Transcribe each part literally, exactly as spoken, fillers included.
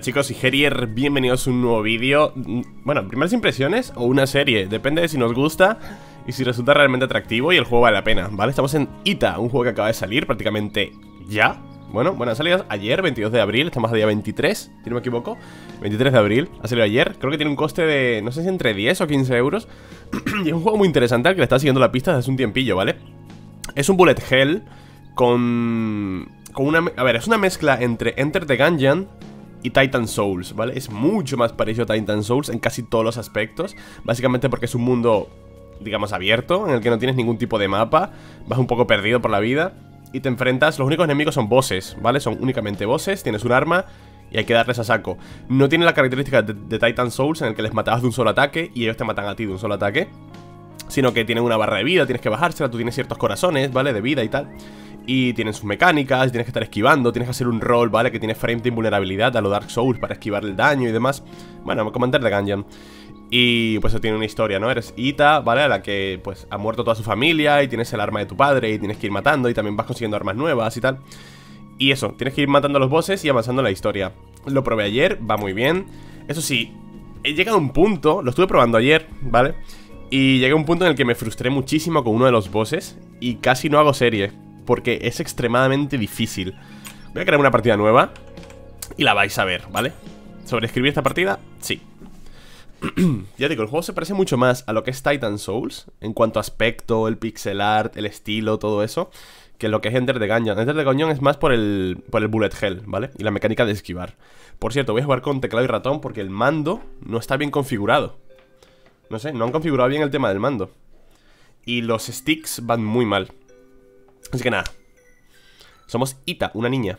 chicos, y Herier, bienvenidos a un nuevo vídeo. Bueno, primeras impresiones o una serie, depende de si nos gusta y si resulta realmente atractivo y el juego vale la pena, ¿vale? Estamos en Ita, un juego que acaba de salir prácticamente ya. Bueno, bueno, ha salido ayer, veintidós de abril, estamos a día veintitrés, si no me equivoco. veintitrés de abril, ha salido ayer. Creo que tiene un coste de, no sé si entre diez o quince euros. Y es un juego muy interesante al que le está siguiendo la pista desde hace un tiempillo, ¿vale? Es un bullet hell con... con una... A ver, es una mezcla entre Enter the Gungeon y Titan Souls, ¿vale? Es mucho más parecido a Titan Souls en casi todos los aspectos. Básicamente porque es un mundo, digamos, abierto, en el que no tienes ningún tipo de mapa. Vas un poco perdido por la vida y te enfrentas... Los únicos enemigos son bosses, ¿vale? Son únicamente bosses, tienes un arma y hay que darles a saco. No tiene la característica de, de Titan Souls, en el que les matabas de un solo ataque y ellos te matan a ti de un solo ataque, sino que tienen una barra de vida, tienes que bajársela, tú tienes ciertos corazones, ¿vale? De vida y tal. Y tienen sus mecánicas, tienes que estar esquivando, tienes que hacer un roll, ¿vale? Que tiene frame de invulnerabilidad a lo Dark Souls para esquivar el daño y demás. Bueno, como Enter the Gungeon. Y pues eso tiene una historia, ¿no? Eres Ita, ¿vale? A la que pues ha muerto toda su familia y tienes el arma de tu padre y tienes que ir matando y también vas consiguiendo armas nuevas y tal. Y eso, tienes que ir matando a los bosses y avanzando en la historia. Lo probé ayer, va muy bien. Eso sí, he llegado a un punto, lo estuve probando ayer, ¿vale? Y llegué a un punto en el que me frustré muchísimo con uno de los bosses y casi no hago serie, porque es extremadamente difícil. Voy a crear una partida nueva y la vais a ver, ¿vale? ¿Sobreescribir esta partida? Sí. Ya digo, el juego se parece mucho más a lo que es Titan Souls en cuanto a aspecto, el pixel art, el estilo, todo eso, que lo que es Enter the Gungeon. Enter the Gungeon es más por el, por el bullet hell, ¿vale? Y la mecánica de esquivar. Por cierto, voy a jugar con teclado y ratón porque el mando no está bien configurado. No sé, no han configurado bien el tema del mando. Y los sticks van muy mal. Así que nada. Somos Ita, una niña.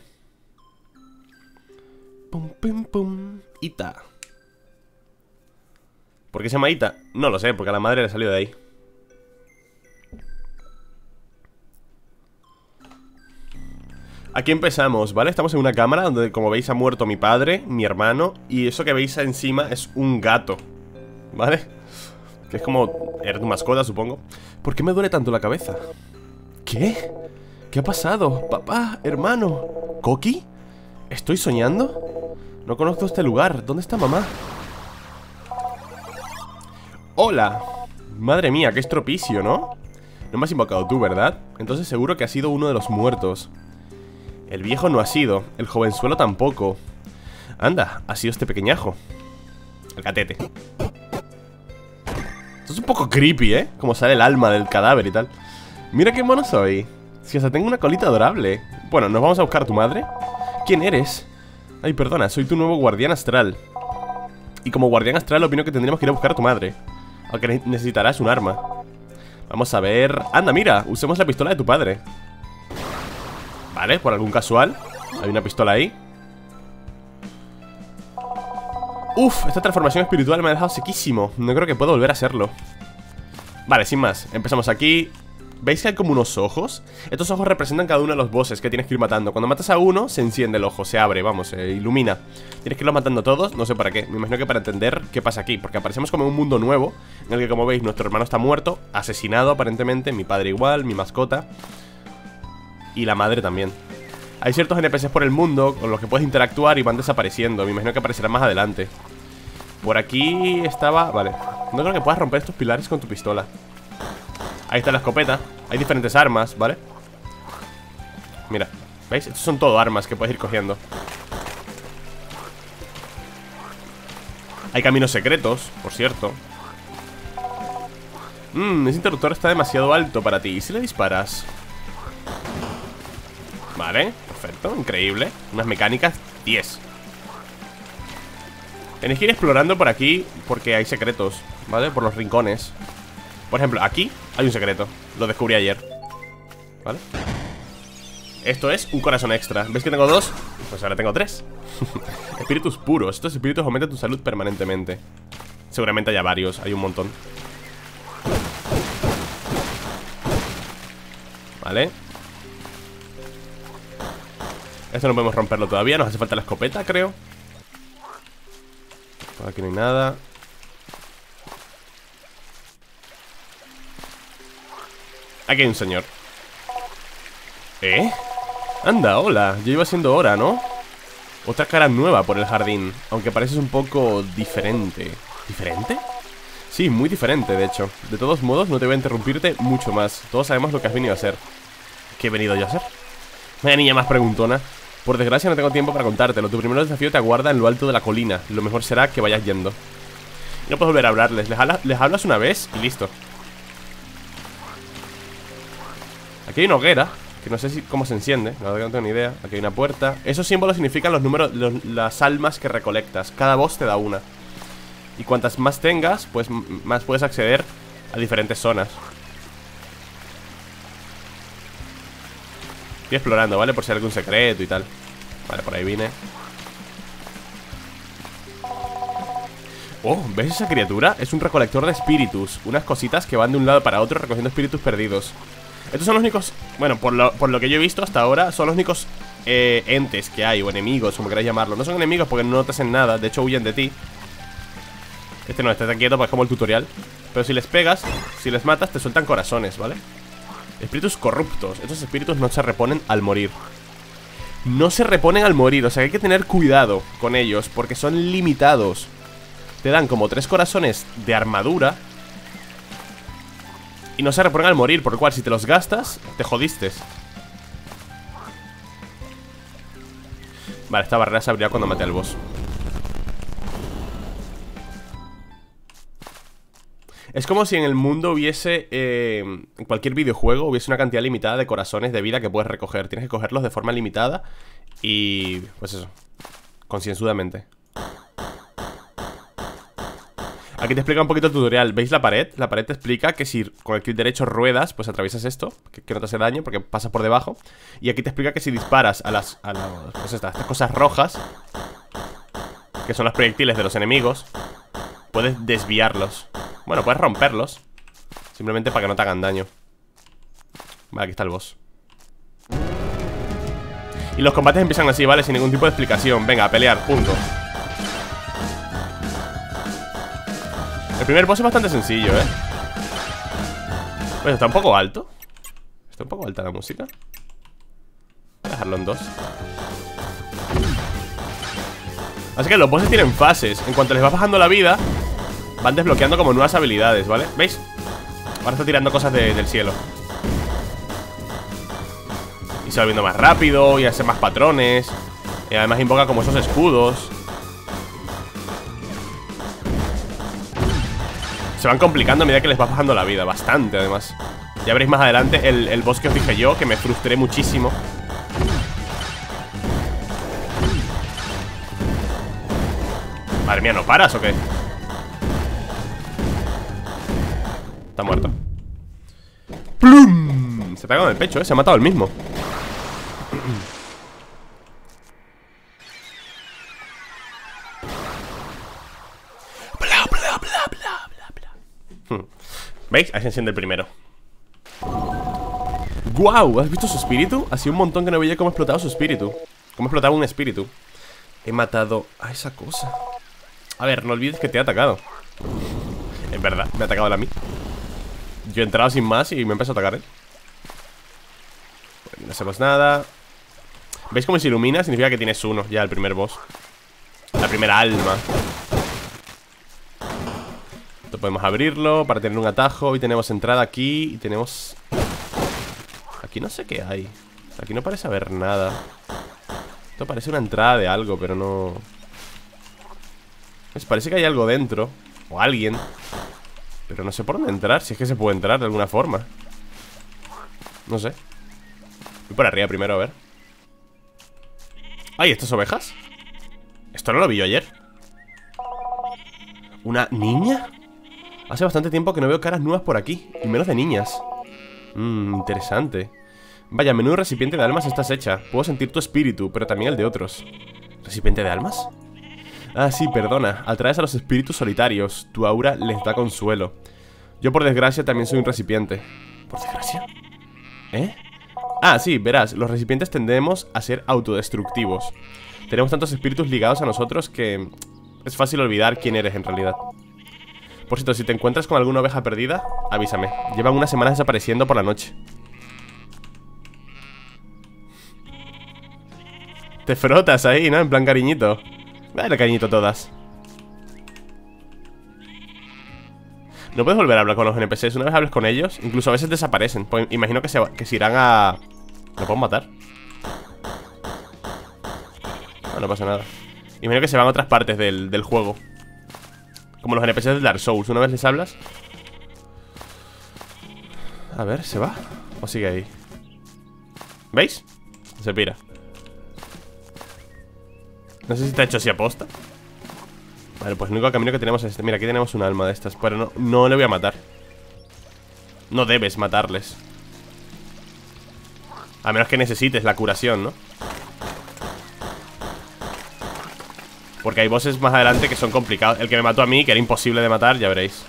Pum, pum, pum. Ita. ¿Por qué se llama Ita? No lo sé, porque a la madre le salió de ahí. Aquí empezamos, ¿vale? Estamos en una cámara donde, como veis, ha muerto mi padre, mi hermano. Y eso que veis encima es un gato, ¿vale? Que es como... era tu mascota, supongo. ¿Por qué me duele tanto la cabeza? ¿Qué? ¿Qué ha pasado? Papá, hermano. ¿Coqui? ¿Estoy soñando? No conozco este lugar. ¿Dónde está mamá? ¡Hola! Madre mía, qué estropicio, ¿no? No me has invocado tú, ¿verdad? Entonces seguro que has sido uno de los muertos. El viejo no ha sido. El jovenzuelo tampoco. Anda, ha sido este pequeñajo. El gatete. Esto es un poco creepy, ¿eh? Como sale el alma del cadáver y tal. Mira qué mono soy. Si hasta tengo una colita adorable. Bueno, ¿nos vamos a buscar a tu madre? ¿Quién eres? Ay, perdona, soy tu nuevo guardián astral. Y como guardián astral opino que tendríamos que ir a buscar a tu madre. Aunque necesitarás un arma. Vamos a ver... Anda, mira, usemos la pistola de tu padre. Vale, por algún casual hay una pistola ahí. Uf, esta transformación espiritual me ha dejado sequísimo. No creo que pueda volver a serlo. Vale, sin más, empezamos aquí. ¿Veis que hay como unos ojos? Estos ojos representan cada uno de los bosses que tienes que ir matando. Cuando matas a uno, se enciende el ojo, se abre, vamos, se ilumina. Tienes que irlos matando todos, no sé para qué. Me imagino que para entender qué pasa aquí, porque aparecemos como en un mundo nuevo, en el que, como veis, nuestro hermano está muerto, asesinado aparentemente, mi padre igual, mi mascota y la madre también. Hay ciertos N P Cs por el mundo con los que puedes interactuar y van desapareciendo. Me imagino que aparecerán más adelante. Por aquí estaba... Vale, no creo que puedas romper estos pilares con tu pistola. Ahí está la escopeta. Hay diferentes armas, ¿vale? Mira, ¿veis? Estos son todo armas que puedes ir cogiendo. Hay caminos secretos, por cierto. Mmm, ese interruptor está demasiado alto para ti. ¿Y si le disparas? Vale, perfecto, increíble. Unas mecánicas diez. Tenéis que ir explorando por aquí porque hay secretos, ¿vale? Por los rincones. Por ejemplo, aquí hay un secreto. Lo descubrí ayer, ¿vale? Esto es un corazón extra. ¿Ves que tengo dos? Pues ahora tengo tres. Espíritus puros. Estos espíritus aumentan tu salud permanentemente. Seguramente haya varios, hay un montón. Vale. Esto no podemos romperlo todavía. Nos hace falta la escopeta, creo. Por aquí no hay nada. Aquí hay un señor. ¿Eh? Anda, hola. Ya iba siendo hora, ¿no? Otra cara nueva por el jardín, aunque pareces un poco diferente. ¿Diferente? Sí, muy diferente, de hecho. De todos modos, no te voy a interrumpirte mucho más. Todos sabemos lo que has venido a hacer. ¿Qué he venido yo a hacer? Vaya niña más preguntona. Por desgracia no tengo tiempo para contártelo. Tu primer desafío te aguarda en lo alto de la colina. Lo mejor será que vayas yendo. Y no puedo volver a hablarles. Les, habla, les hablas una vez y listo. Aquí hay una hoguera, que no sé si cómo se enciende. La verdad que no tengo ni idea. Aquí hay una puerta. Esos símbolos significan los números, los, las almas que recolectas. Cada boss te da una. Y cuantas más tengas, pues más puedes acceder a diferentes zonas. Estoy explorando, ¿vale? Por si hay algún secreto y tal. Vale, por ahí vine. Oh, ¿ves esa criatura? Es un recolector de espíritus. Unas cositas que van de un lado para otro recogiendo espíritus perdidos. Estos son los únicos... Bueno, por lo, por lo que yo he visto hasta ahora, son los únicos eh, entes que hay, o enemigos, como queráis llamarlo. No son enemigos porque no te hacen nada, de hecho huyen de ti. Este no, este está quieto, pues es como el tutorial. Pero si les pegas, si les matas, te sueltan corazones, ¿vale? Espíritus corruptos. Estos espíritus no se reponen al morir. No se reponen al morir, o sea que hay que tener cuidado con ellos, porque son limitados. Te dan como tres corazones de armadura y no se reponen al morir, por lo cual si te los gastas, te jodiste. Vale, esta barrera se abrirá cuando mate al boss. Es como si en el mundo hubiese, eh, en cualquier videojuego, hubiese una cantidad limitada de corazones de vida que puedes recoger. Tienes que cogerlos de forma limitada y, pues eso, concienzudamente. Aquí te explica un poquito el tutorial. ¿Veis la pared? La pared te explica que si con el clic derecho ruedas, pues atraviesas esto, que, que no te hace daño porque pasa por debajo. Y aquí te explica que si disparas a las, a las pues estas, estas cosas rojas, que son los proyectiles de los enemigos, puedes desviarlos. Bueno, puedes romperlos, simplemente para que no te hagan daño. Vale, aquí está el boss. Y los combates empiezan así, ¿vale? Sin ningún tipo de explicación. Venga, a pelear, punto. El primer boss es bastante sencillo, ¿eh? Bueno, está un poco alto. Está un poco alta la música. Voy a dejarlo en dos. Así que los bosses tienen fases. En cuanto les vas bajando la vida, van desbloqueando como nuevas habilidades, ¿vale? ¿Veis? Ahora está tirando cosas de, del cielo. Y se va viendo más rápido y hace más patrones. Y además invoca como esos escudos. Se van complicando a medida que les vas bajando la vida. Bastante, además. Ya veréis más adelante el, el boss que os dije yo, que me frustré muchísimo. Madre mía, ¿no paras o qué? Está muerto. ¡Plum! Se pega en el pecho, ¿eh? Se ha matado el mismo. Bla, bla, bla, bla, bla, bla. ¿Veis? Ahí se enciende el primero. ¡Guau! ¿Has visto su espíritu? Hacía un montón que no veía cómo explotaba su espíritu. Cómo explotaba un espíritu. He matado a esa cosa. A ver, no olvides que te he atacado. Es verdad, me ha atacado él a mí. Yo he entrado sin más y me empezó a atacar él. No hacemos nada. ¿Veis cómo se ilumina? Significa que tienes uno, ya el primer boss. La primera alma. Esto podemos abrirlo para tener un atajo. Y tenemos entrada aquí. Y tenemos... Aquí no sé qué hay. Aquí no parece haber nada. Esto parece una entrada de algo, pero no... Pues parece que hay algo dentro. O alguien. Pero no sé por dónde entrar. Si es que se puede entrar de alguna forma. No sé. Voy por arriba primero, a ver. ¡Ay! ¿Estas ovejas? Esto no lo vi yo ayer. ¿Una niña? Hace bastante tiempo que no veo caras nuevas por aquí. Y menos de niñas. Mmm, interesante. Vaya, menudo recipiente de almas estás hecha. Puedo sentir tu espíritu, pero también el de otros. ¿Recipiente de almas? Ah, sí, perdona. Atraes a los espíritus solitarios. Tu aura les da consuelo. Yo, por desgracia, también soy un recipiente. ¿Por desgracia? ¿Eh? Ah, sí, verás. Los recipientes tendemos a ser autodestructivos. Tenemos tantos espíritus ligados a nosotros que es fácil olvidar quién eres en realidad. Por cierto, si te encuentras con alguna oveja perdida, avísame. Llevan unas semanas desapareciendo por la noche. Te frotas ahí, ¿no? En plan cariñito. Dale cariñito todas. No puedes volver a hablar con los N P Cs. Una vez hables con ellos, incluso a veces desaparecen. Pues imagino que se, que se irán a... ¿Me puedo matar? No, no pasa nada. Imagino que se van a otras partes del, del juego. Como los N P Cs de Dark Souls. Una vez les hablas. A ver, ¿se va? ¿O sigue ahí? ¿Veis? Se pira. No sé si está hecho así a posta. Vale, pues el único camino que tenemos es este. Mira, aquí tenemos un alma de estas. Pero no, no le voy a matar. No debes matarles. A menos que necesites la curación, ¿no? Porque hay bosses más adelante que son complicados. El que me mató a mí, que era imposible de matar, ya veréis.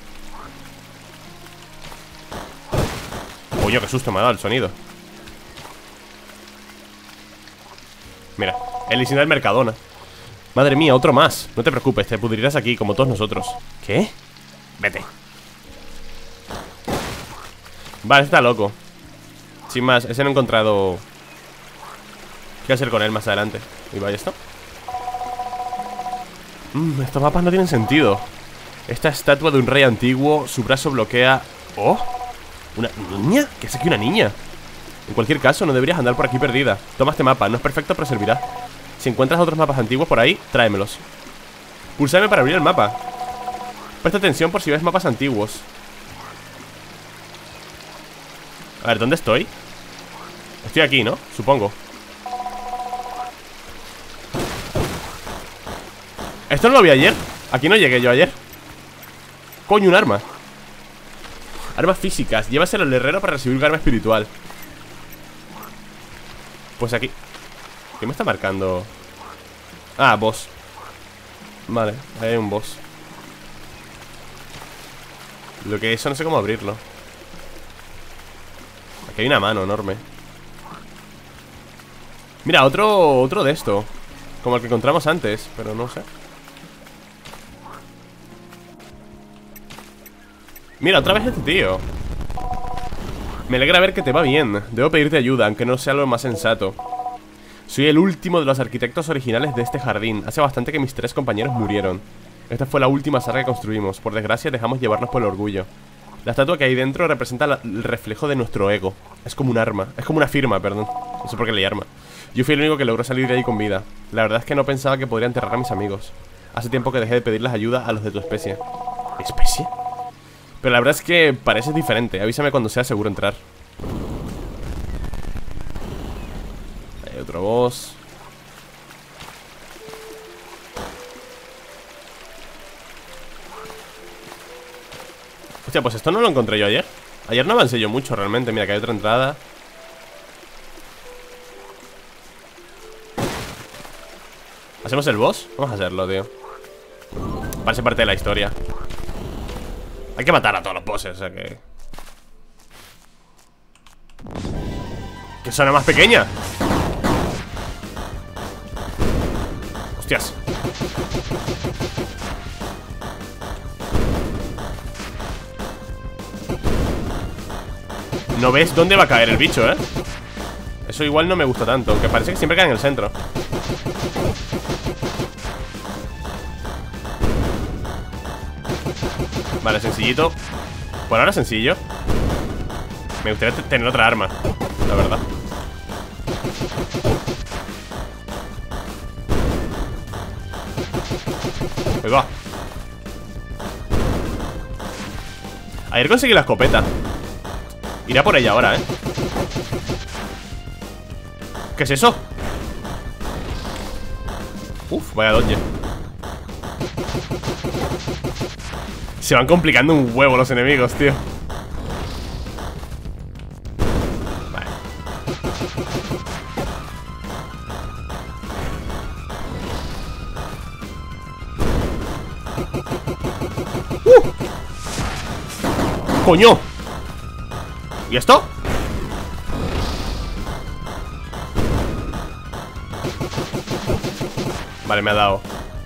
Coño, qué susto me ha dado el sonido. Mira, el diseño del Mercadona. Madre mía, otro más. No te preocupes, te pudrirás aquí, como todos nosotros. ¿Qué? Vete. Vale, está loco. Sin más, ese no he encontrado. ¿Qué hacer con él más adelante? ¿Y vaya esto? Mmm, estos mapas no tienen sentido. Esta estatua de un rey antiguo. Su brazo bloquea... ¡Oh! ¿Una niña? ¿Qué hace aquí una niña? En cualquier caso, no deberías andar por aquí perdida. Toma este mapa, no es perfecto, pero servirá. Si encuentras otros mapas antiguos por ahí, tráemelos. Pulsame para abrir el mapa. Presta atención por si ves mapas antiguos. A ver, ¿dónde estoy? Estoy aquí, ¿no? Supongo. Esto no lo vi ayer. Aquí no llegué yo ayer. Coño, un arma. Armas físicas. Llévaselo al herrero para recibir un arma espiritual. Pues aquí. ¿Qué me está marcando? Ah, boss. Vale, ahí hay un boss. Lo que eso no sé cómo abrirlo. Aquí hay una mano enorme. Mira, otro, otro de esto. Como el que encontramos antes, pero no sé. Mira, otra vez este tío. Me alegra ver que te va bien. Debo pedirte ayuda, aunque no sea lo más sensato. Soy el último de los arquitectos originales de este jardín. Hace bastante que mis tres compañeros murieron. Esta fue la última sala que construimos. Por desgracia dejamos llevarnos por el orgullo. La estatua que hay dentro representa la, el reflejo de nuestro ego. Es como un arma, es como una firma, perdón. No sé por qué leí arma. Yo fui el único que logró salir de ahí con vida. La verdad es que no pensaba que podría enterrar a mis amigos. Hace tiempo que dejé de pedirles ayuda a los de tu especie. ¿Especie? Pero la verdad es que pareces diferente. Avísame cuando sea seguro entrar. Hay otro boss. Hostia, pues esto no lo encontré yo ayer. Ayer no avancé yo mucho realmente. Mira, que hay otra entrada. ¿Hacemos el boss? Vamos a hacerlo, tío. Parece parte de la historia. Hay que matar a todos los bosses, o sea que... ¡Qué zona más pequeña! ¡Hostias! No ves dónde va a caer el bicho, ¿eh? Eso igual no me gusta tanto, aunque parece que siempre cae en el centro. Vale, sencillito. Por ahora sencillo. Me gustaría tener otra arma, la verdad. Ahí va. Ayer conseguí la escopeta. Irá por ella ahora, ¿eh? ¿Qué es eso? Uf, vaya dodge. Se van complicando un huevo los enemigos, tío. Vale. ¡Uh! ¡Coño! ¿Y esto? Vale, me ha dado.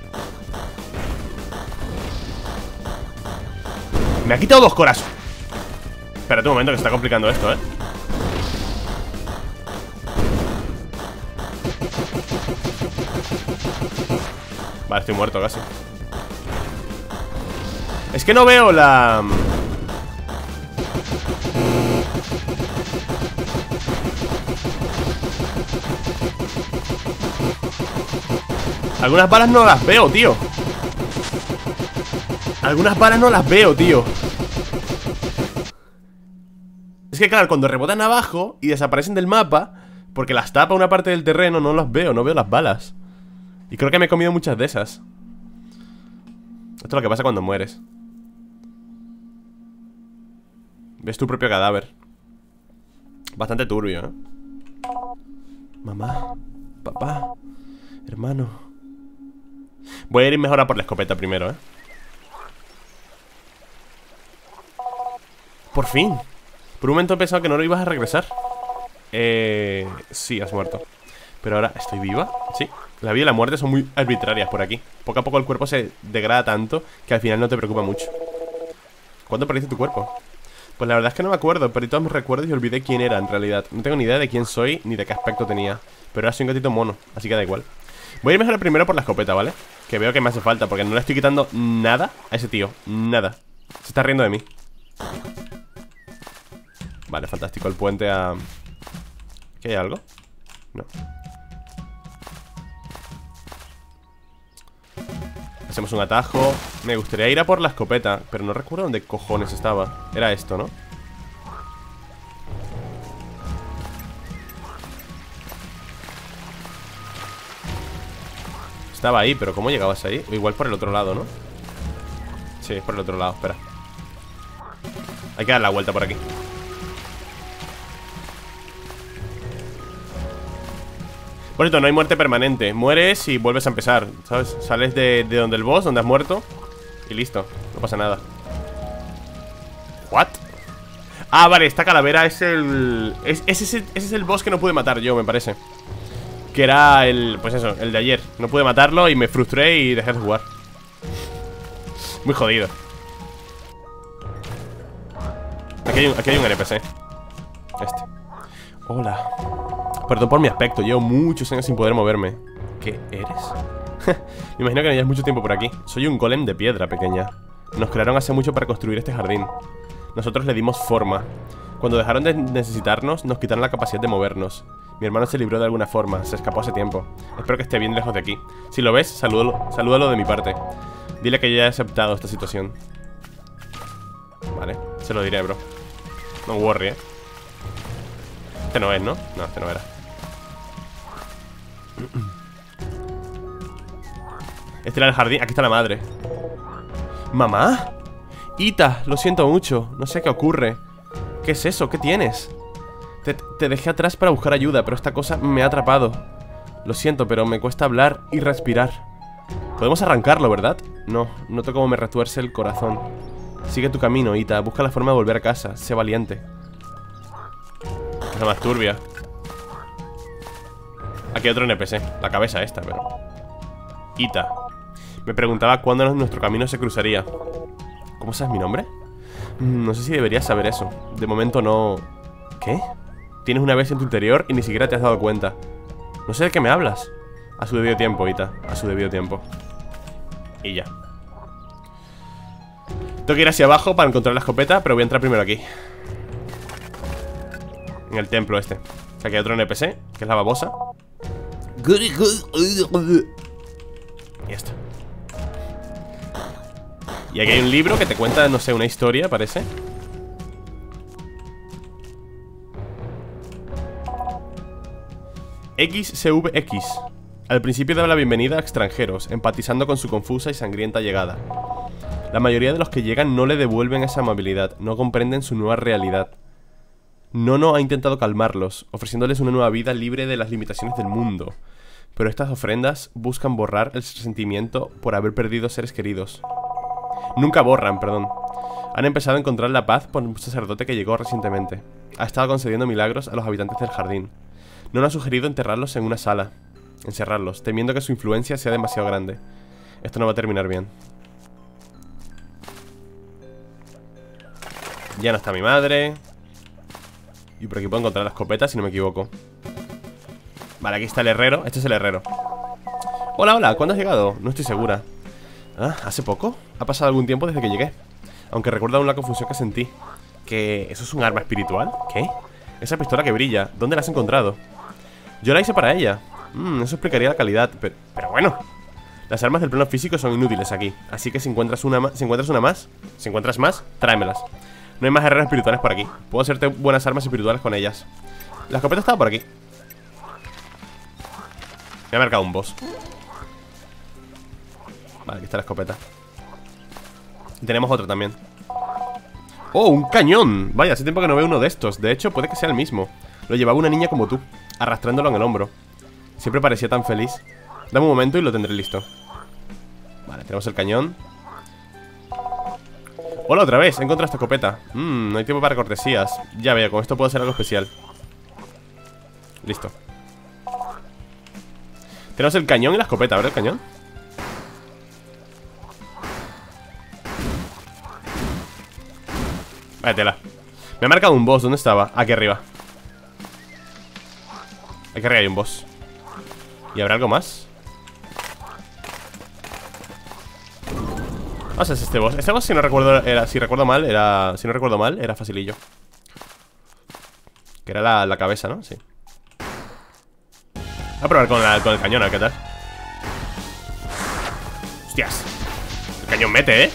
Me ha quitado dos corazones. Espérate un momento que se está complicando esto, ¿eh? Vale, estoy muerto casi. Es que no veo la... Algunas balas no las veo, tío. Algunas balas no las veo, tío. Es que claro, cuando rebotan abajo y desaparecen del mapa, porque las tapa una parte del terreno, no las veo, no veo las balas. Y creo que me he comido muchas de esas. Esto es lo que pasa cuando mueres. Ves tu propio cadáver. Bastante turbio, ¿eh? Mamá, papá, hermano. Voy a ir mejor a por la escopeta primero, ¿eh? Por fin. Por un momento he pensado que no lo ibas a regresar. Eh... Sí, has muerto. Pero ahora, ¿estoy viva? Sí. La vida y la muerte son muy arbitrarias por aquí. Poco a poco el cuerpo se degrada tanto que al final no te preocupa mucho. ¿Cuándo perdiste tu cuerpo? Pues la verdad es que no me acuerdo. Perdí todos mis recuerdos y olvidé quién era en realidad. No tengo ni idea de quién soy ni de qué aspecto tenía. Pero ahora soy un gatito mono, así que da igual. Voy a ir mejor primero por la escopeta, ¿vale? Que veo que me hace falta, porque no le estoy quitando nada a ese tío. Nada. Se está riendo de mí. Vale, fantástico. El puente a... ¿Aquí hay algo? No. Hacemos un atajo. Me gustaría ir a por la escopeta, pero no recuerdo dónde cojones estaba. Era esto, ¿no? Estaba ahí, pero ¿cómo llegabas ahí? O igual por el otro lado, ¿no? Sí, es por el otro lado, espera. Hay que dar la vuelta por aquí. Por cierto, no hay muerte permanente. Mueres y vuelves a empezar, ¿sabes? Sales de, de donde el boss, donde has muerto, y listo, no pasa nada. ¿What? Ah, vale, esta calavera es el... Es, ese, es el ese es el boss que no pude matar yo, me parece. Que era el... Pues eso, el de ayer. No pude matarlo y me frustré y dejé de jugar. Muy jodido. Aquí hay un, aquí hay un N P C. Este. Hola. Perdón por mi aspecto, llevo muchos años sin poder moverme. ¿Qué eres? Me imagino que no llevas mucho tiempo por aquí. Soy un golem de piedra pequeña. Nos crearon hace mucho para construir este jardín. Nosotros le dimos forma. Cuando dejaron de necesitarnos, nos quitaron la capacidad de movernos. Mi hermano se libró de alguna forma, se escapó hace tiempo. Espero que esté bien lejos de aquí. Si lo ves, salúdalo, salúdalo de mi parte. Dile que yo he aceptado esta situación. Vale, se lo diré, bro. No worry, eh. Este no es, ¿no? No, este no era. Este era el jardín, aquí está la madre. ¿Mamá? Ita, lo siento mucho, no sé qué ocurre. ¿Qué es eso? ¿Qué tienes? Te, te dejé atrás para buscar ayuda, pero esta cosa me ha atrapado. Lo siento, pero me cuesta hablar y respirar. Podemos arrancarlo, ¿verdad? No, noto cómo me retuerce el corazón. Sigue tu camino, Ita, busca la forma de volver a casa, sé valiente. Es la más turbia. Aquí hay otro N P C, la cabeza esta, pero... Ita. Me preguntaba cuándo nuestro camino se cruzaría. ¿Cómo sabes mi nombre? No sé si deberías saber eso. De momento no... ¿Qué? Tienes una bestia en tu interior y ni siquiera te has dado cuenta. No sé de qué me hablas. A su debido tiempo, Ita. A su debido tiempo. Y ya. Tengo que ir hacia abajo para encontrar la escopeta, pero voy a entrar primero aquí. En el templo este. O sea, que hay otro N P C, que es la babosa. Y ya está. Y aquí hay un libro que te cuenta, no sé, una historia, parece. X C V X. Al principio daba la bienvenida a extranjeros, empatizando con su confusa y sangrienta llegada. La mayoría de los que llegan no le devuelven esa amabilidad, no comprenden su nueva realidad. Nono ha intentado calmarlos, ofreciéndoles una nueva vida libre de las limitaciones del mundo. Pero estas ofrendas buscan borrar el sentimiento por haber perdido seres queridos. Nunca borran, perdón. Han empezado a encontrar la paz por un sacerdote que llegó recientemente. Ha estado concediendo milagros a los habitantes del jardín. Nono ha sugerido enterrarlos en una sala. Encerrarlos, temiendo que su influencia sea demasiado grande. Esto no va a terminar bien. Ya no está mi madre. Y por aquí puedo encontrar la escopeta, si no me equivoco. Vale, aquí está el herrero. Este es el herrero. Hola, hola, ¿cuándo has llegado? No estoy segura. Ah, ¿hace poco? Ha pasado algún tiempo desde que llegué. Aunque recuerdo aún la confusión que sentí. ¿Que eso es un arma espiritual? ¿Qué? Esa pistola que brilla, ¿dónde la has encontrado? Yo la hice para ella. Mmm, eso explicaría la calidad, pero, pero bueno. Las armas del plano físico son inútiles aquí. Así que si encuentras una más, si encuentras una más, si encuentras más, tráemelas. No hay más herreras espirituales por aquí. Puedo hacerte buenas armas espirituales con ellas. La escopeta estaba por aquí. Me ha marcado un boss. Vale, aquí está la escopeta. Y tenemos otra también. ¡Oh, un cañón! Vaya, hace tiempo que no veo uno de estos. De hecho, puede que sea el mismo. Lo llevaba una niña como tú, arrastrándolo en el hombro. Siempre parecía tan feliz. Dame un momento y lo tendré listo. Vale, tenemos el cañón. Hola otra vez, he encontrado esta escopeta. Mmm, no hay tiempo para cortesías. Ya veo, con esto puedo hacer algo especial. Listo. Tenemos el cañón y la escopeta, ¿verdad? El cañón. Vaya tela. Me ha marcado un boss, ¿dónde estaba? Aquí arriba. Aquí arriba hay un boss. ¿Y habrá algo más? Vamos a hacer este boss. Este boss, si no recuerdo, era, si recuerdo mal, era. Si no recuerdo mal, era facilillo. Que era la, la cabeza, ¿no? Sí. Voy a probar con, la, con el cañón, a ver qué tal. Hostias. El cañón mete, ¿eh?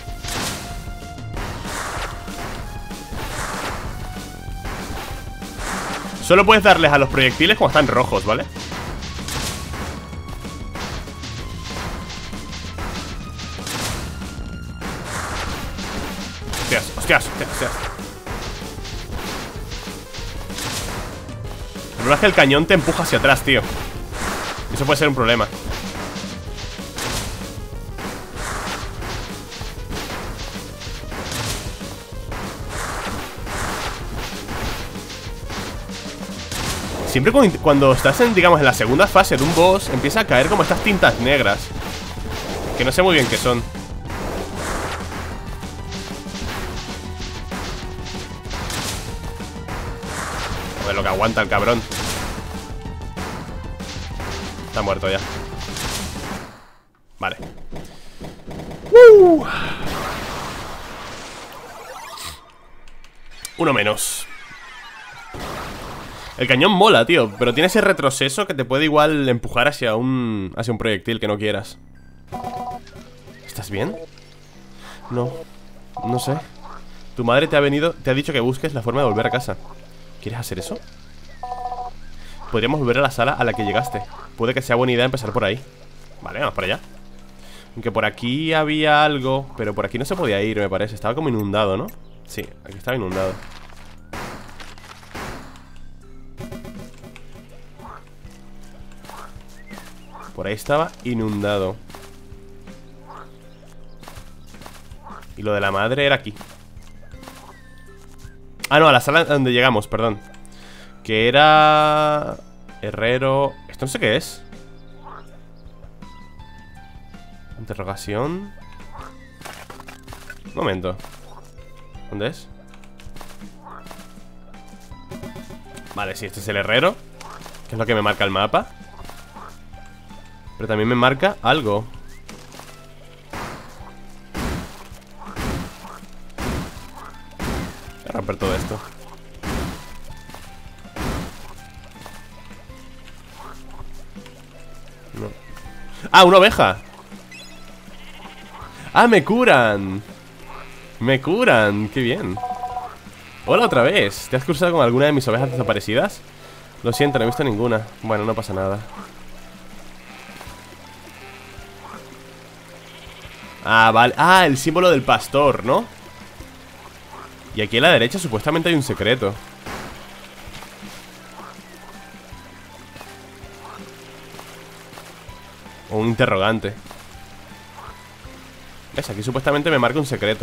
Solo puedes darles a los proyectiles cuando están rojos, ¿vale? Hostias, hostias, hostias, hostias. El problema es que el cañón te empuja hacia atrás, tío. Eso puede ser un problema. Siempre cuando estás en, digamos, en la segunda fase de un boss, empieza a caer como estas tintas negras, que no sé muy bien qué son. Joder, lo que aguanta el cabrón. Está muerto ya. Vale. uh. Uno menos. El cañón mola, tío, pero tiene ese retroceso que te puede igual empujar hacia un hacia un proyectil que no quieras. ¿Estás bien? No, no sé. Tu madre te ha venido, te ha dicho que busques la forma de volver a casa. ¿Quieres hacer eso? Podríamos volver a la sala a la que llegaste. Puede que sea buena idea empezar por ahí. Vale, vamos para allá. Aunque por aquí había algo, pero por aquí no se podía ir, me parece. Estaba como inundado, ¿no? Sí, aquí estaba inundado. Por ahí estaba inundado. Y lo de la madre era aquí. Ah, no, a la sala donde llegamos, perdón. Que era... Herrero... Esto no sé qué es. Interrogación. Un momento. ¿Dónde es? Vale, sí, este es el herrero, que es lo que me marca el mapa. Pero también me marca algo. Voy a romper todo esto. No. ¡Ah, una oveja! ¡Ah, me curan! ¡Me curan! ¡Qué bien! Hola otra vez. ¿Te has cruzado con alguna de mis ovejas desaparecidas? Lo siento, no he visto ninguna. Bueno, no pasa nada. Ah, vale. Ah, el símbolo del pastor, ¿no? Y aquí a la derecha supuestamente hay un secreto. O un interrogante. ¿Ves? Aquí supuestamente me marca un secreto.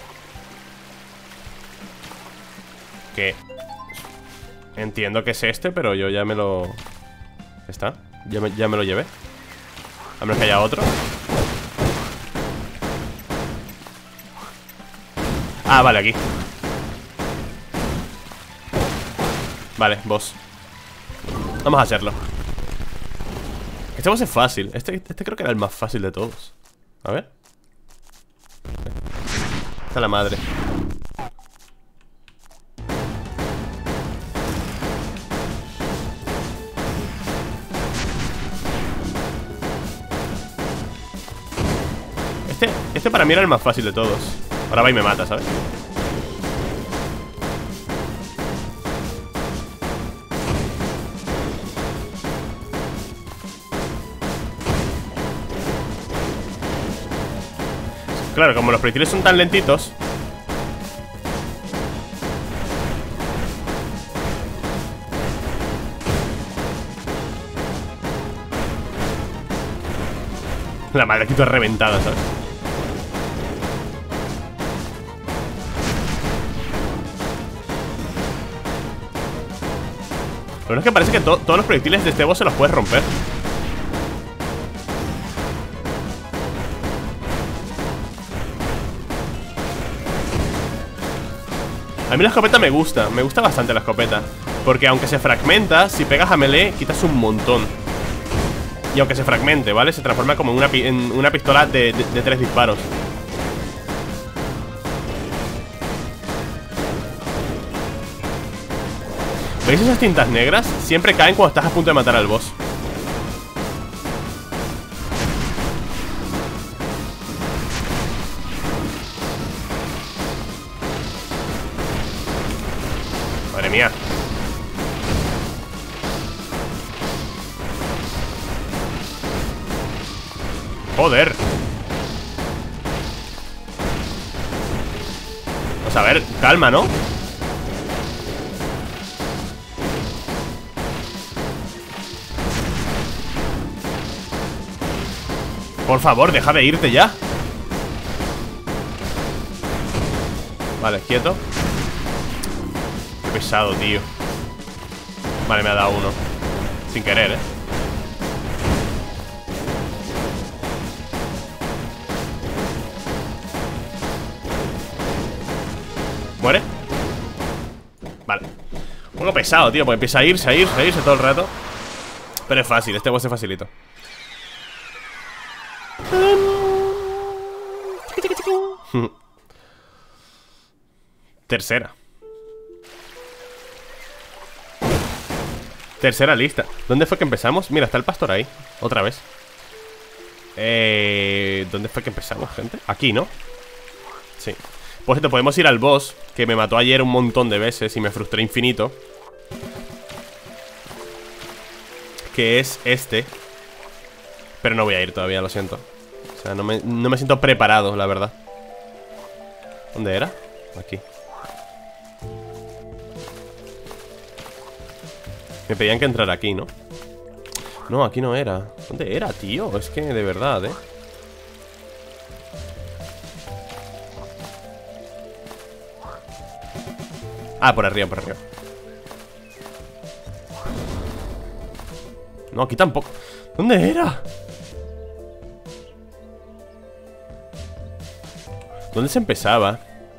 Que entiendo que es este, pero yo ya me lo... ¿Está? Ya me, ya me lo llevé. A menos que haya otro. Ah, vale, aquí. Vale, boss. Vamos a hacerlo. Este boss es fácil. Este, este creo que era el más fácil de todos. A ver. Está la madre. Este, este para mí era el más fácil de todos. Ahora va y me mata, ¿sabes? Claro, como los proyectiles son tan lentitos. La madre, aquí toda reventada, ¿sabes? Lo bueno es que parece que to todos los proyectiles de este boss se los puedes romper. A mí la escopeta me gusta, me gusta bastante la escopeta. Porque aunque se fragmenta, si pegas a melee, quitas un montón. Y aunque se fragmente, ¿vale? Se transforma como en una, pi en una pistola de, de, de tres disparos. ¿Veis esas tintas negras? Siempre caen cuando estás a punto de matar al boss. Madre mía. Joder. Vamos a ver, calma, ¿no? Por favor, deja de irte ya. Vale, quieto. Qué pesado, tío. Vale, me ha dado uno. Sin querer, eh. ¿Muere? Vale. Un poco pesado, tío, porque empieza a irse, a irse, a irse todo el rato. Pero es fácil, este boss es facilito. Tercera. Tercera lista. ¿Dónde fue que empezamos? Mira, está el pastor ahí. Otra vez. Eh... ¿Dónde fue que empezamos, gente? Aquí, ¿no? Sí. Por cierto, podemos ir al boss, que me mató ayer un montón de veces y me frustré infinito. Que es este. Pero no voy a ir todavía, lo siento. O sea, no me, no me siento preparado, la verdad. ¿Dónde era? Aquí. Me pedían que entrara aquí, ¿no? No, aquí no era. ¿Dónde era, tío? Es que de verdad, ¿eh? Ah, por arriba, por arriba. No, aquí tampoco. ¿Dónde era? ¿Dónde se empezaba?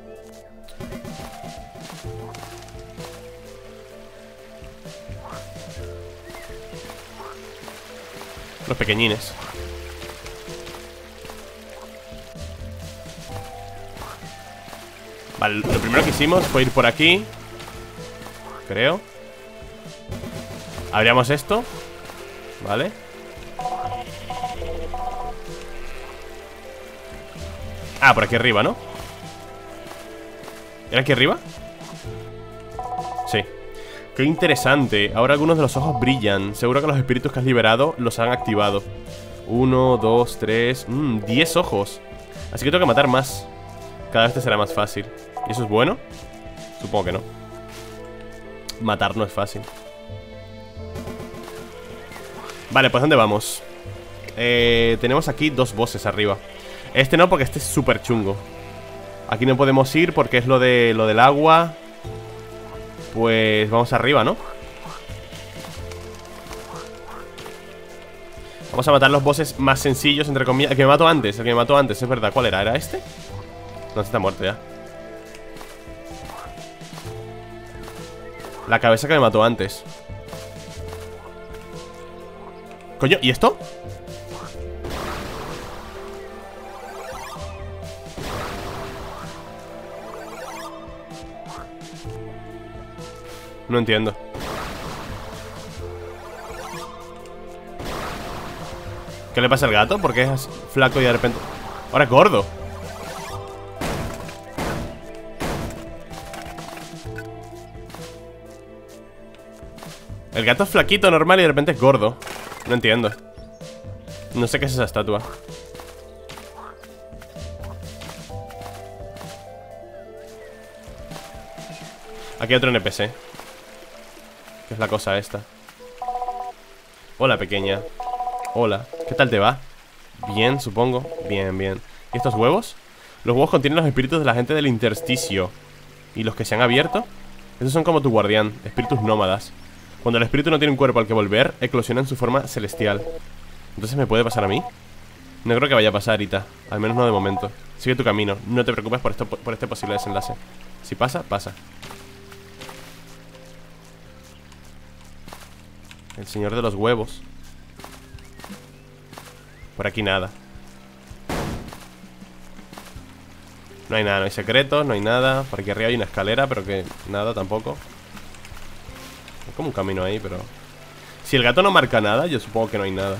Los pequeñines. Vale, lo primero que hicimos fue ir por aquí. Creo. Abríamos esto. Vale. Ah, por aquí arriba, ¿no? ¿Era aquí arriba? Sí. Qué interesante. Ahora algunos de los ojos brillan. Seguro que los espíritus que has liberado los han activado. Uno, dos, tres... Mmm, diez ojos. Así que tengo que matar más. Cada vez te será más fácil. ¿Y eso es bueno? Supongo que no. Matar no es fácil. Vale, pues ¿dónde vamos? Eh, tenemos aquí dos bosses arriba. Este no, porque este es súper chungo. Aquí no podemos ir porque es lo de lo del agua. Pues vamos arriba, ¿no? Vamos a matar los bosses más sencillos, entre comillas. El que me mató antes, el que me mató antes, es verdad. ¿Cuál era? ¿Era este? No, este está muerto ya. La cabeza que me mató antes. Coño, ¿y esto? No entiendo. ¿Qué le pasa al gato? ¿Por qué es flaco y de repente... ahora es gordo? El gato es flaquito, normal, y de repente es gordo. No entiendo. No sé qué es esa estatua. Aquí hay otro N P C. ¿Qué es la cosa esta? Hola, pequeña. Hola, ¿qué tal te va? Bien, supongo. Bien, bien. ¿Y estos huevos? Los huevos contienen los espíritus de la gente del intersticio. ¿Y los que se han abierto? Esos son como tu guardián, espíritus nómadas. Cuando el espíritu no tiene un cuerpo al que volver, eclosiona en su forma celestial. ¿Entonces me puede pasar a mí? No creo que vaya a pasar, Ita. Al menos no de momento. Sigue tu camino, no te preocupes por, esto, por este posible desenlace. Si pasa, pasa. El señor de los huevos. Por aquí nada. No hay nada, no hay secretos, no hay nada. Por aquí arriba hay una escalera, pero que nada tampoco. Hay como un camino ahí, pero... si el gato no marca nada, yo supongo que no hay nada.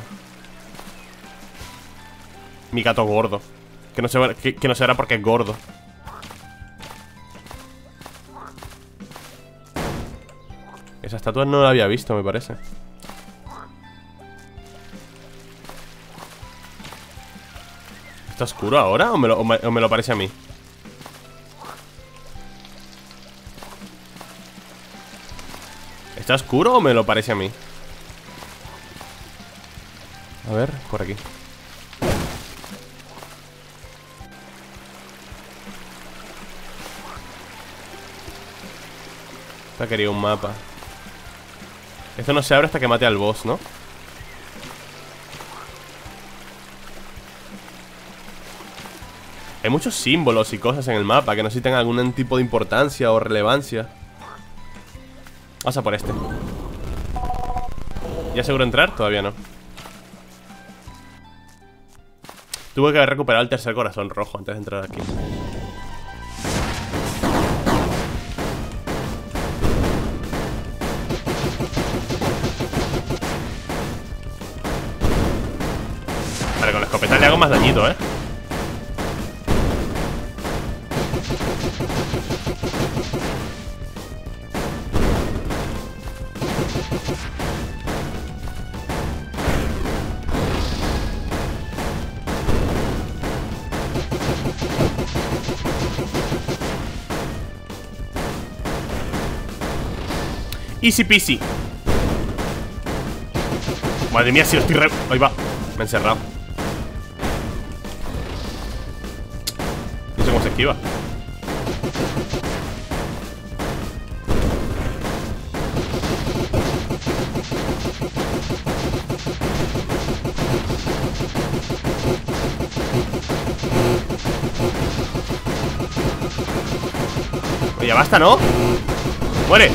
Mi gato gordo. Que no se, que, que no será porque es gordo. Esa estatua no la había visto, me parece. ¿Está oscuro ahora o me lo, o me, o me lo parece a mí? ¿Está oscuro o me lo parece a mí? A ver, por aquí. Esta quería un mapa. Esto no se abre hasta que mate al boss, ¿no? Hay muchos símbolos y cosas en el mapa que no sé si tengan algún tipo de importancia o relevancia. Vamos a por este. ¿Ya seguro entrar? Todavía no. Tuve que haber recuperado el tercer corazón rojo antes de entrar aquí. Vale, con la escopeta le hago más dañito, ¿eh? Easy peasy. Madre mía, si lo estoy re... ahí va, me he encerrado. No sé cómo se esquiva. Oye, ya basta, ¿no? ¡Muere!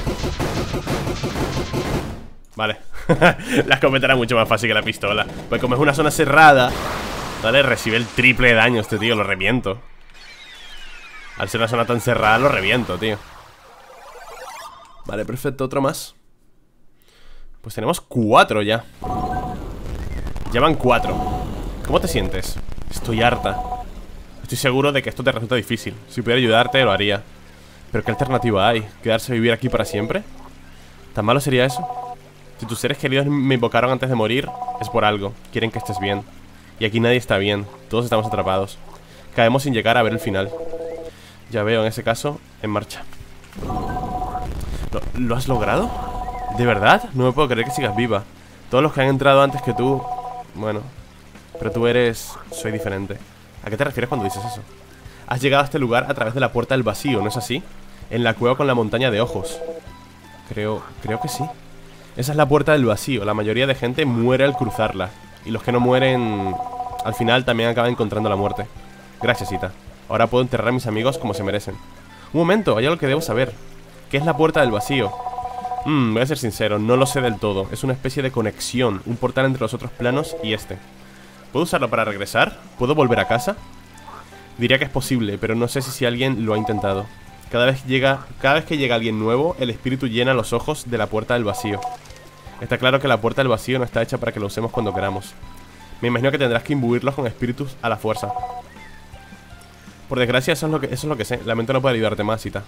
Vale. La escopeta era mucho más fácil que la pistola. Pues como es una zona cerrada, ¿vale? Recibe el triple de daño este tío, lo reviento. Al ser una zona tan cerrada, lo reviento, tío. Vale, perfecto, otro más. Pues tenemos cuatro ya. Ya van cuatro. ¿Cómo te sientes? Estoy harta. Estoy seguro de que esto te resulta difícil. Si pudiera ayudarte, lo haría. Pero ¿qué alternativa hay? ¿Quedarse a vivir aquí para siempre? ¿Tan malo sería eso? Si tus seres queridos me invocaron antes de morir, es por algo. Quieren que estés bien. Y aquí nadie está bien. Todos estamos atrapados. Caemos sin llegar a ver el final. Ya veo, en ese caso, en marcha. ¿Lo, ¿lo has logrado? ¿De verdad? No me puedo creer que sigas viva. Todos los que han entrado antes que tú... bueno... pero tú eres... soy diferente. ¿A qué te refieres cuando dices eso? Has llegado a este lugar a través de la puerta del vacío, ¿no es así? En la cueva con la montaña de ojos. Creo... creo que sí. Esa es la puerta del vacío. La mayoría de gente muere al cruzarla. Y los que no mueren... al final también acaban encontrando la muerte. Gracias, Ita. Ahora puedo enterrar a mis amigos como se merecen. Un momento, hay algo que debo saber. ¿Qué es la puerta del vacío? Mmm, voy a ser sincero, no lo sé del todo. Es una especie de conexión, un portal entre los otros planos y este. ¿Puedo usarlo para regresar? ¿Puedo volver a casa? Diría que es posible, pero no sé si, si alguien lo ha intentado. Cada vez, llega, cada vez que llega alguien nuevo, el espíritu llena los ojos de la puerta del vacío. Está claro que la puerta del vacío no está hecha para que lo usemos cuando queramos. Me imagino que tendrás que imbuirlos con espíritus a la fuerza. Por desgracia, eso es lo que, eso es lo que sé. Lamento no poder ayudarte más, Ita.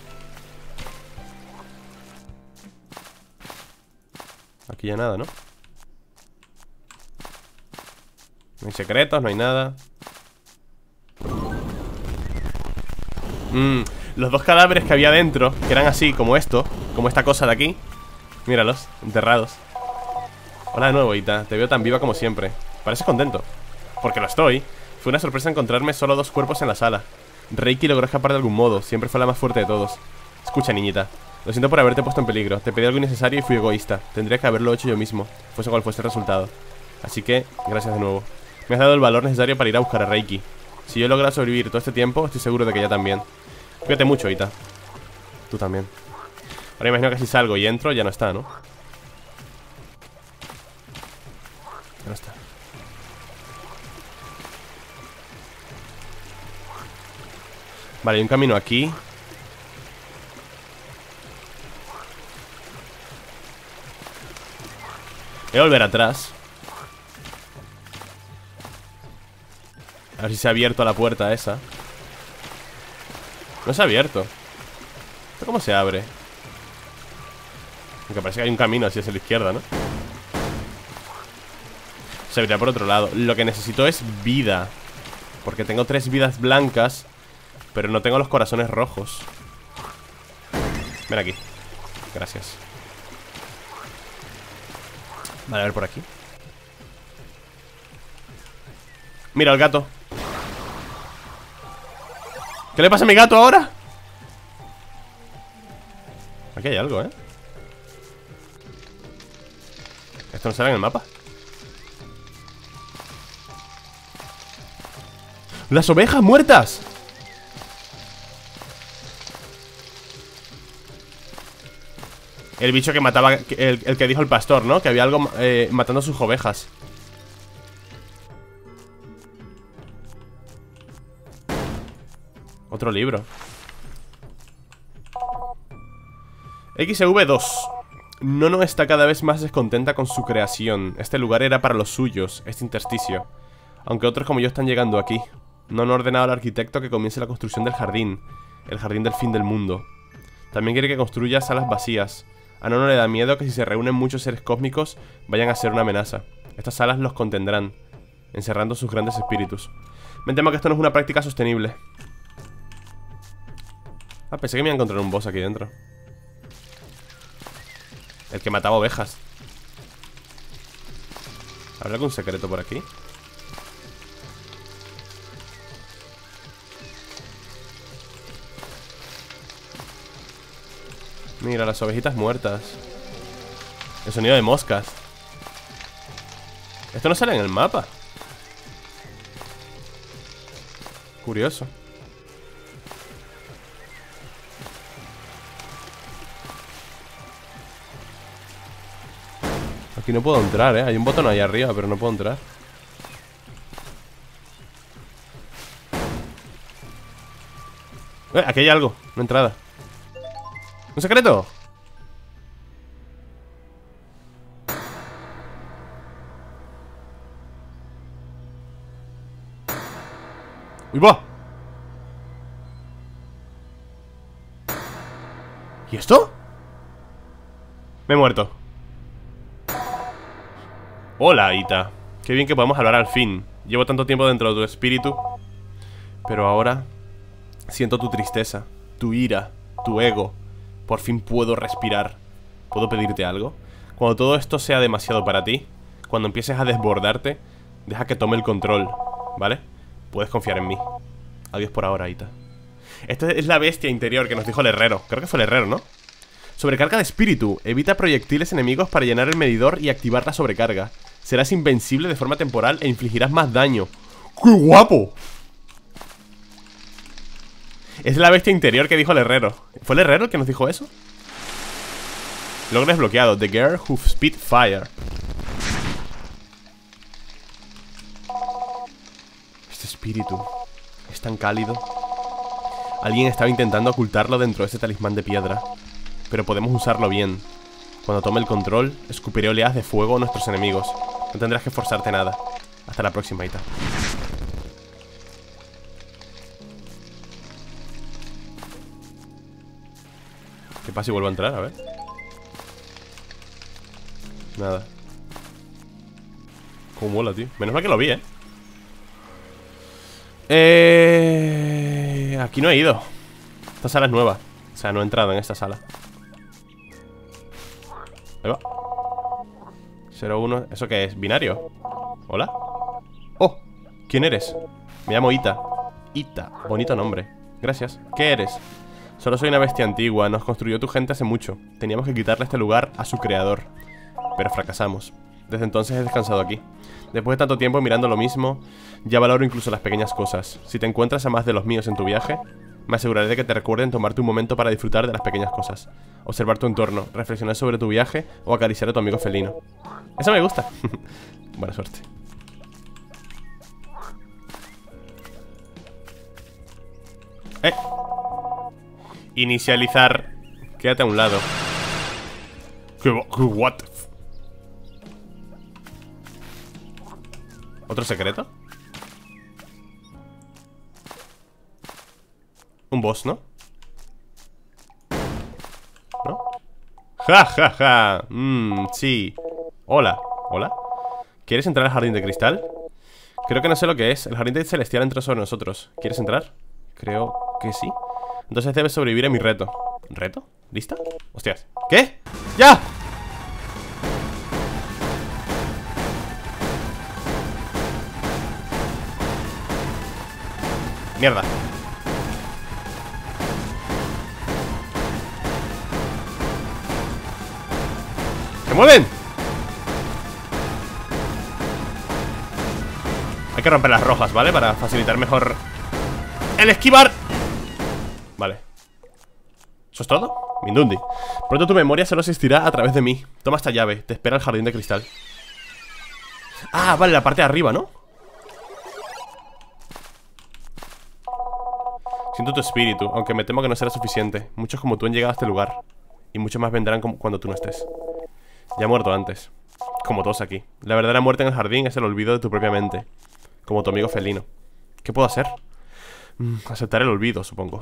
Aquí ya nada, ¿no? No hay secretos, no hay nada. Mmm, los dos cadáveres que había dentro, que eran así, como esto, como esta cosa de aquí. Míralos, enterrados. Hola de nuevo, Ita, te veo tan viva como siempre. Pareces contento. Porque lo estoy. Fue una sorpresa encontrarme solo dos cuerpos en la sala. Reiki logró escapar de algún modo, siempre fue la más fuerte de todos. Escucha, niñita, lo siento por haberte puesto en peligro. Te pedí algo innecesario y fui egoísta. Tendría que haberlo hecho yo mismo, fuese cual fuese el resultado. Así que, gracias de nuevo. Me has dado el valor necesario para ir a buscar a Reiki. Si yo he logrado sobrevivir todo este tiempo, estoy seguro de que ella también. Cuídate mucho, Ita. Tú también. Ahora imagino que si salgo y entro, ya no está, ¿no? Ya no está. Vale, hay un camino aquí. Voy a volver atrás. A ver si se ha abierto la puerta esa. No se ha abierto. ¿Esto cómo se abre? Aunque parece que hay un camino así hacia la izquierda, ¿no? Se abrirá por otro lado. Lo que necesito es vida, porque tengo tres vidas blancas, pero no tengo los corazones rojos. Ven aquí. Gracias. Vale, a ver por aquí. Mira el gato. ¿Qué le pasa a mi gato ahora? Aquí hay algo, ¿eh? ¿Esto no sale en el mapa? ¡Las ovejas muertas! El bicho que mataba, el, el que dijo el pastor, ¿no? Que había algo eh, matando a sus ovejas. Otro libro. X V dos. Nono está cada vez más descontenta con su creación. Este lugar era para los suyos, este intersticio. Aunque otros como yo están llegando aquí. Nono ha ordenado al arquitecto que comience la construcción del jardín. El jardín del fin del mundo. También quiere que construya salas vacías. A Nono le da miedo que si se reúnen muchos seres cósmicos vayan a ser una amenaza. Estas salas los contendrán, encerrando sus grandes espíritus. Me temo que esto no es una práctica sostenible. Ah, pensé que me iba a encontrar un boss aquí dentro. El que mataba ovejas. ¿Habrá algún secreto por aquí? Mira, las ovejitas muertas. El sonido de moscas. Esto no sale en el mapa. Curioso. Aquí no puedo entrar, ¿eh? Hay un botón ahí arriba, pero no puedo entrar. Eh, aquí hay algo, una entrada. ¿Un secreto? ¡Uy, va! ¿Y esto? Me he muerto. Hola, Ita. Qué bien que podamos hablar al fin. Llevo tanto tiempo dentro de tu espíritu, pero ahora siento tu tristeza, tu ira, tu ego. Por fin puedo respirar. ¿Puedo pedirte algo? Cuando todo esto sea demasiado para ti, cuando empieces a desbordarte, deja que tome el control, ¿vale? Puedes confiar en mí. Adiós por ahora, Ita. Esta es la bestia interior que nos dijo el herrero. Creo que fue el herrero, ¿no? Sobrecarga de espíritu. Evita proyectiles enemigos para llenar el medidor y activar la sobrecarga. Serás invencible de forma temporal e infligirás más daño. ¡Qué guapo! Es la bestia interior que dijo el herrero. ¿Fue el herrero el que nos dijo eso? Logro desbloqueado. The girl who spit fire. Este espíritu es tan cálido. Alguien estaba intentando ocultarlo dentro de este talismán de piedra, pero podemos usarlo bien. Cuando tome el control, escupiré oleadas de fuego a nuestros enemigos. No tendrás que forzarte nada. Hasta la próxima, Ita. ¿Qué pasa si vuelvo a entrar? A ver. Nada. Cómo mola, tío. Menos mal que lo vi, ¿eh? Eh... Aquí no he ido. Esta sala es nueva. O sea, no he entrado en esta sala. Ahí va. cero uno. ¿Eso qué es? ¿Binario? ¿Hola? ¡Oh! ¿Quién eres? Me llamo Ita. Ita. Bonito nombre. Gracias. ¿Qué eres? Solo soy una bestia antigua. Nos construyó tu gente hace mucho. Teníamos que quitarle este lugar a su creador, pero fracasamos. Desde entonces he descansado aquí. Después de tanto tiempo mirando lo mismo, ya valoro incluso las pequeñas cosas. Si te encuentras a más de los míos en tu viaje, me aseguraré de que te recuerden tomarte un momento para disfrutar de las pequeñas cosas. Observar tu entorno, reflexionar sobre tu viaje o acariciar a tu amigo felino. Eso me gusta. Buena suerte. Eh Inicializar. Quédate a un lado. ¿Qué? What? ¿Otro secreto? Un boss, ¿no? ¿No? ¡Ja, ja, ja! Mmm, sí. Hola. ¿Hola? ¿Quieres entrar al jardín de cristal? Creo que no sé lo que es. El jardín celestial entró sobre nosotros. ¿Quieres entrar? Creo que sí. Entonces debes sobrevivir a mi reto. ¿Reto? ¿Lista? Hostias. ¿Qué? ¡Ya! Mierda. ¡Se mueven! Hay que romper las rojas, ¿vale? Para facilitar mejor el esquivar. Vale. ¿Eso es todo? Mindundi. Pronto tu memoria solo existirá a través de mí. Toma esta llave. Te espera el jardín de cristal. Ah, vale, la parte de arriba, ¿no? Siento tu espíritu, aunque me temo que no será suficiente. Muchos como tú han llegado a este lugar, y muchos más vendrán cuando tú no estés. Ya he muerto antes, como todos aquí. La verdadera muerte en el jardín es el olvido de tu propia mente, como tu amigo felino. ¿Qué puedo hacer? Mm, aceptar el olvido, supongo.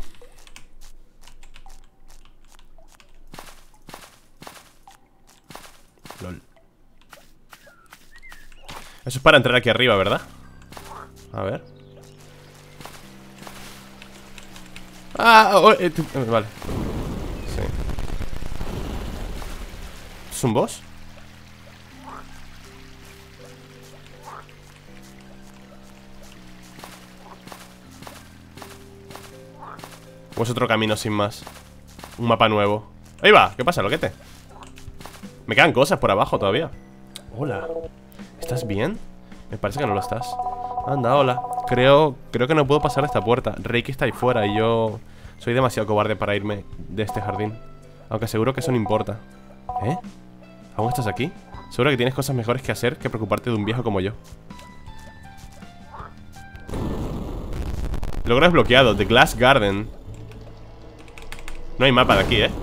Lol. Eso es para entrar aquí arriba, ¿verdad? A ver. Ah, oh, eh, eh, vale. Sí. ¿Es un boss? ¿O es otro camino sin más? Un mapa nuevo. Ahí va, ¿qué pasa, loquete? Me quedan cosas por abajo todavía. Hola. ¿Estás bien? Me parece que no lo estás. Anda, hola. Creo, creo que no puedo pasar esta puerta. Reiki está ahí fuera y yo soy demasiado cobarde para irme de este jardín. Aunque seguro que eso no importa. ¿Eh? ¿Aún estás aquí? Seguro que tienes cosas mejores que hacer que preocuparte de un viejo como yo. Logro desbloqueado. The Glass Garden. No hay mapa de aquí, ¿eh?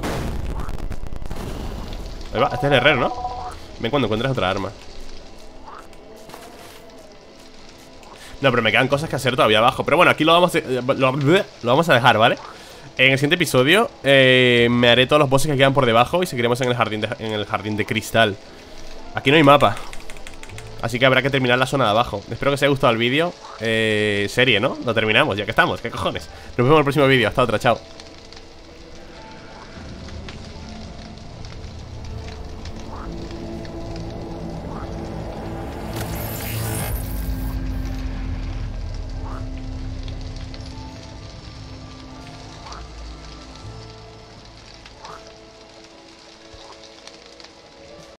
Ahí va, este es el herrero, ¿no? Ven cuando encuentres otra arma. No, pero me quedan cosas que hacer todavía abajo. Pero bueno, aquí lo vamos a, lo, lo vamos a dejar, ¿vale? En el siguiente episodio eh, me haré todos los bosses que quedan por debajo y seguiremos en el jardín de, en el jardín de cristal. Aquí no hay mapa, así que habrá que terminar la zona de abajo. Espero que os haya gustado el vídeo. eh, Serie, ¿no? Lo terminamos, ya que estamos, ¿qué cojones? Nos vemos en el próximo vídeo, hasta otra, chao.